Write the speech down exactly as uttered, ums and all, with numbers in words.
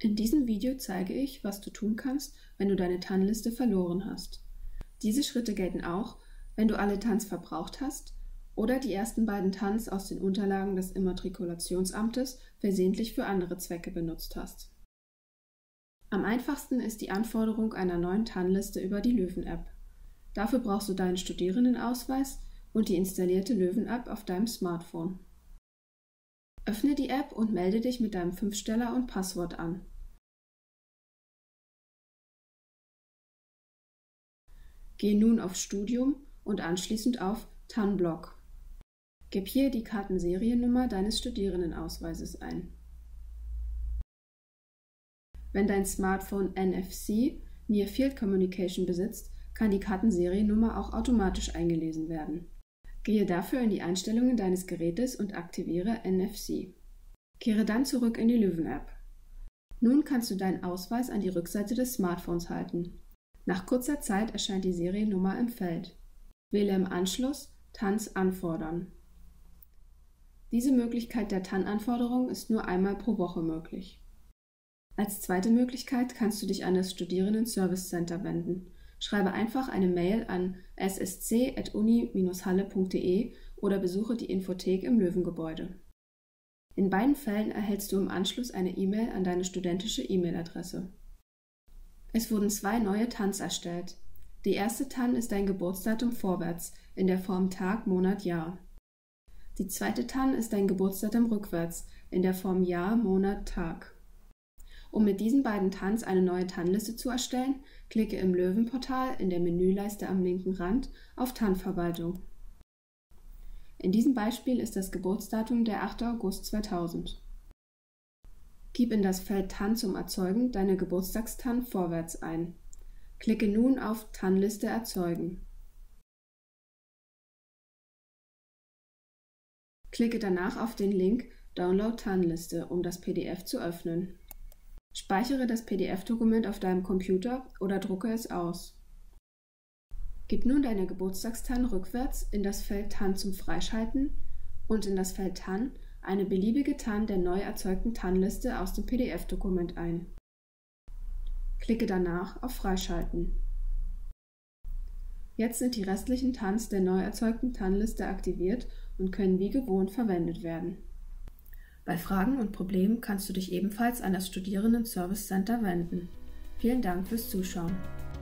In diesem Video zeige ich, was du tun kannst, wenn du deine Tannliste verloren hast. Diese Schritte gelten auch, wenn du alle Tanns verbraucht hast oder die ersten beiden Tanns aus den Unterlagen des Immatrikulationsamtes versehentlich für andere Zwecke benutzt hast. Am einfachsten ist die Anforderung einer neuen Tannliste über die Löwen-App. Dafür brauchst du deinen Studierendenausweis und die installierte Löwen-App auf deinem Smartphone. Öffne die App und melde dich mit deinem Fünfsteller und Passwort an. Gehe nun auf Studium und anschließend auf Tannblock. Gib hier die Kartenseriennummer deines Studierendenausweises ein. Wenn dein Smartphone N F C Near Field Communication besitzt, kann die Kartenseriennummer auch automatisch eingelesen werden. Gehe dafür in die Einstellungen deines Gerätes und aktiviere N F C. Kehre dann zurück in die Löwen-App. Nun kannst du deinen Ausweis an die Rückseite des Smartphones halten. Nach kurzer Zeit erscheint die Seriennummer im Feld. Wähle im Anschluss Tanns anfordern. Diese Möglichkeit der Tann-Anforderung ist nur einmal pro Woche möglich. Als zweite Möglichkeit kannst du dich an das Studierenden-Service Center wenden. Schreibe einfach eine Mail an s s c at uni dash halle punkt de oder besuche die Infothek im Löwengebäude. In beiden Fällen erhältst du im Anschluss eine E-Mail an deine studentische E-Mail-Adresse. Es wurden zwei neue Tanns erstellt. Die erste Tann ist dein Geburtsdatum vorwärts in der Form Tag, Monat, Jahr. Die zweite Tann ist dein Geburtsdatum rückwärts in der Form Jahr, Monat, Tag. Um mit diesen beiden Tanns eine neue Tannliste zu erstellen, klicke im Löwenportal in der Menüleiste am linken Rand auf Tannverwaltung. In diesem Beispiel ist das Geburtsdatum der achter August zweitausend. Gib in das Feld Tann zum Erzeugen deine Geburtstagstann vorwärts ein. Klicke nun auf Tannliste erzeugen. Klicke danach auf den Link Download Tannliste, um das P D F zu öffnen. Speichere das P D F-Dokument auf deinem Computer oder drucke es aus. Gib nun deine Geburtstagstann rückwärts in das Feld Tann zum Freischalten und in das Feld Tann eine beliebige Tann der neu erzeugten Tannliste aus dem P D F-Dokument ein. Klicke danach auf Freischalten. Jetzt sind die restlichen Tanns der neu erzeugten Tannliste aktiviert und können wie gewohnt verwendet werden. Bei Fragen und Problemen kannst du dich ebenfalls an das Studierenden-Service Center wenden. Vielen Dank fürs Zuschauen.